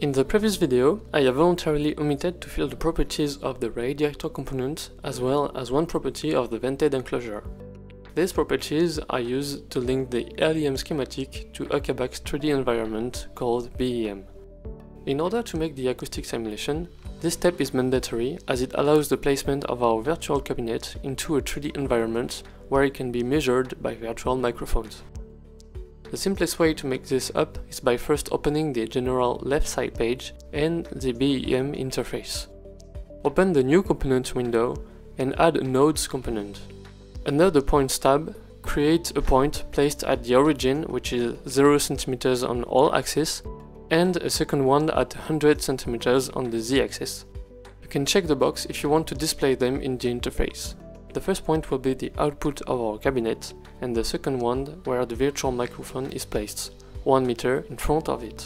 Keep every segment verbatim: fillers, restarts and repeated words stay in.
In the previous video, I have voluntarily omitted to fill the properties of the radiator component as well as one property of the vented enclosure. These properties are used to link the L E M schematic to Akabak's three D environment called B E M. In order to make the acoustic simulation, this step is mandatory as it allows the placement of our virtual cabinet into a three D environment where it can be measured by virtual microphones. The simplest way to make this up is by first opening the general left side page and the B E M interface. Open the New Component window and add a Nodes component. Under the Points tab, create a point placed at the origin, which is zero centimeters on all axes, and a second one at one hundred centimeters on the z-axis. You can check the box if you want to display them in the interface. The first point will be the output of our cabinet, and the second one where the virtual microphone is placed, one meter in front of it.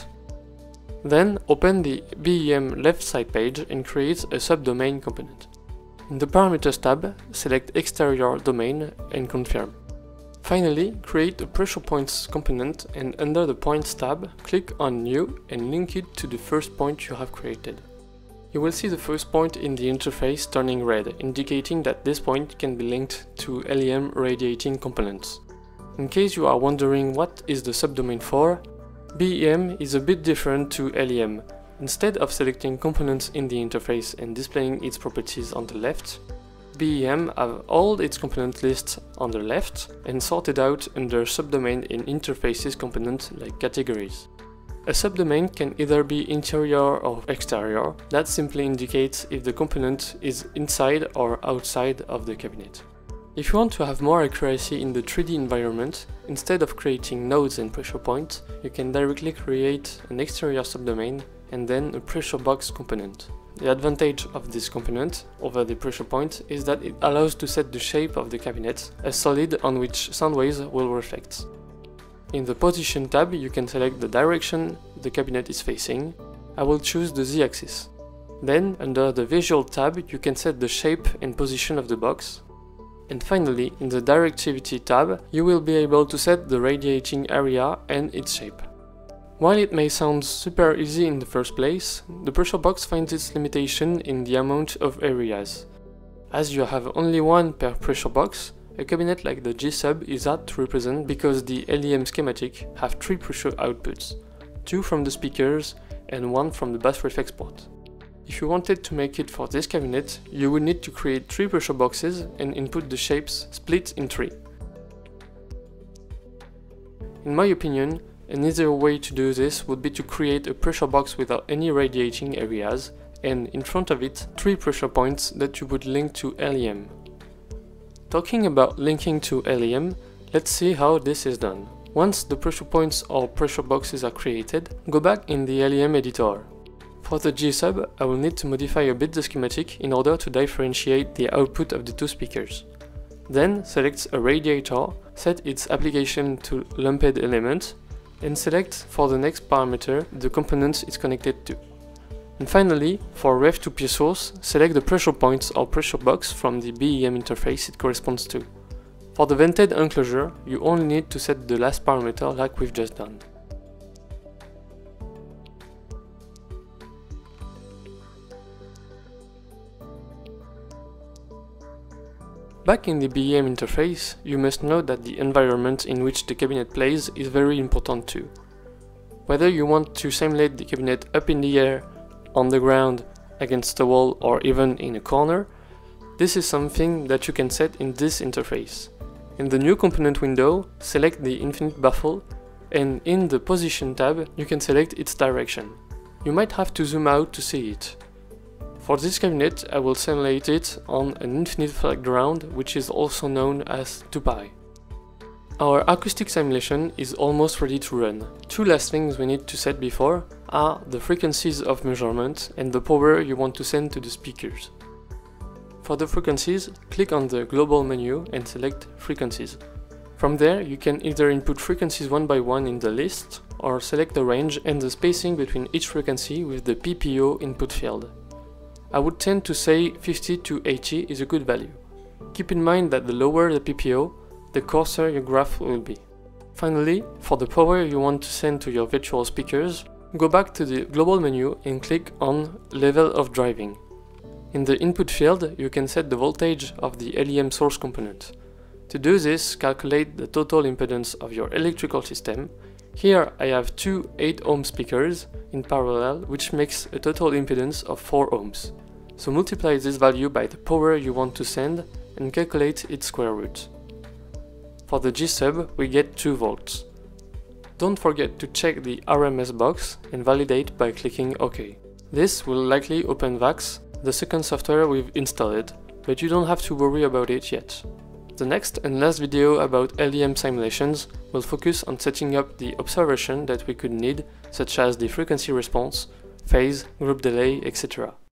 Then open the B E M left side page and create a subdomain component. In the Parameters tab, select Exterior Domain and confirm. Finally, create a Pressure Points component and under the Points tab, click on New and link it to the first point you have created. You will see the first point in the interface turning red, indicating that this point can be linked to L E M radiating components. In case you are wondering what is the subdomain for, B E M is a bit different to L E M. Instead of selecting components in the interface and displaying its properties on the left, B E M have all its component lists on the left and sorted out under subdomain in interfaces component like categories. A subdomain can either be interior or exterior. That simply indicates if the component is inside or outside of the cabinet. If you want to have more accuracy in the three D environment, instead of creating nodes and pressure points, you can directly create an exterior subdomain and then a pressure box component. The advantage of this component over the pressure point is that it allows to set the shape of the cabinet, a solid on which sound waves will reflect. In the Position tab, you can select the direction the cabinet is facing. I will choose the z-axis. Then, under the Visual tab, you can set the shape and position of the box. And finally, in the Directivity tab, you will be able to set the radiating area and its shape. While it may sound super easy in the first place, the pressure box finds its limitation in the amount of areas. As you have only one per pressure box, a cabinet like the G-sub is hard to represent because the L E M schematic have three pressure outputs, two from the speakers and one from the bass reflex port. If you wanted to make it for this cabinet, you would need to create three pressure boxes and input the shapes split in three. In my opinion, an easier way to do this would be to create a pressure box without any radiating areas and in front of it three pressure points that you would link to L E M. Talking about linking to L E M, let's see how this is done. Once the pressure points or pressure boxes are created, go back in the L E M editor. For the G-sub, I will need to modify a bit the schematic in order to differentiate the output of the two speakers. Then select a radiator, set its application to lumped element, and select for the next parameter the component it's connected to. And finally, for ref to P source, select the pressure points or pressure box from the B E M interface it corresponds to. For the vented enclosure, you only need to set the last parameter like we've just done. Back in the B E M interface, you must know that the environment in which the cabinet plays is very important too. Whether you want to simulate the cabinet up in the air, on the ground, against a wall or even in a corner, this is something that you can set in this interface. In the New Component window, select the infinite baffle and in the Position tab you can select its direction. You might have to zoom out to see it. For this cabinet I will simulate it on an infinite flat ground, which is also known as two pi. Our acoustic simulation is almost ready to run. Two last things we need to set before are the frequencies of measurement and the power you want to send to the speakers. For the frequencies, click on the global menu and select frequencies. From there you can either input frequencies one by one in the list or select the range and the spacing between each frequency with the P P O input field. I would tend to say fifty to eighty is a good value. Keep in mind that the lower the P P O, the coarser your graph will be. Finally, for the power you want to send to your virtual speakers, go back to the global menu and click on Level of Driving. In the input field, you can set the voltage of the L E M source component. To do this, calculate the total impedance of your electrical system. Here I have two eight ohm speakers in parallel, which makes a total impedance of four ohms. So multiply this value by the power you want to send and calculate its square root. For the G-sub, we get two volts. Don't forget to check the R M S box and validate by clicking OK. This will likely open VAX, the second software we've installed, but you don't have to worry about it yet. The next and last video about L E M simulations will focus on setting up the observation that we could need, such as the frequency response, phase, group delay, et cetera.